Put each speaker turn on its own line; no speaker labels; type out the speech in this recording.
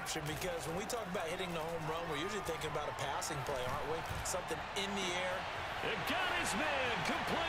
description because when we talk about hitting the home run, we're usually thinking about a passing play, aren't we? Something in the air.
It got his man complete.